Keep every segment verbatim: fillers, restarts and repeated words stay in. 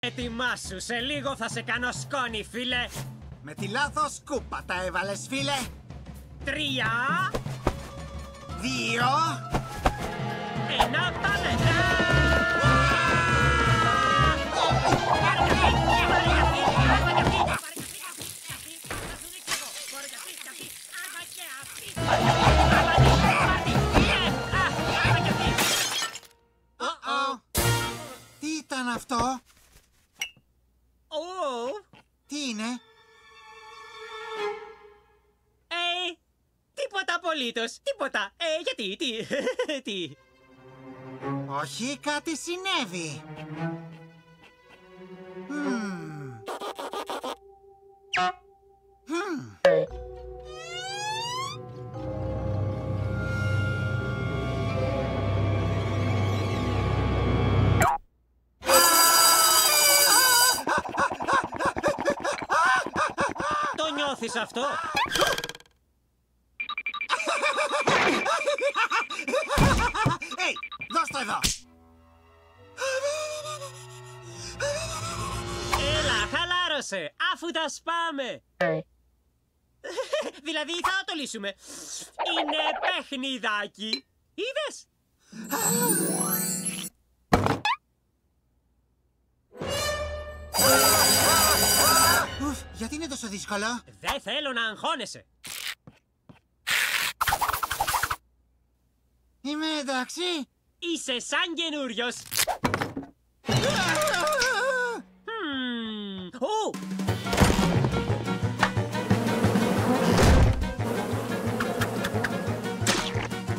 Ετοιμάσου, σε λίγο θα σε κάνω σκόνη, φίλε. Με τη λάθος κούπα τα έβαλες, φίλε. Τρία. Δύο. Ένα, πάμε. Τι ήταν αυτό? Oh. Τι είναι? Ε, τίποτα απολύτως. Τίποτα. Ε, γιατί, τι, τι. Όχι, κάτι συνέβη. Μμμ. Μμμ. Το νιώθεις αυτό? Hey, δώσ' το εδώ. Έλα, χαλάρωσε, αφού τα σπάμε. Δηλαδή θα το λύσουμε. Είναι παιχνιδάκι. Είδες? Ουφ, γιατί είναι τόσο δύσκολο? Δεν θέλω να αγχώνεσαι. Είμαι εντάξει. Είσαι σαν καινούριος. Hmm. Oh.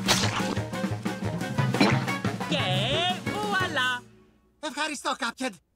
Και βουαλά. Ευχαριστώ, Cuphead.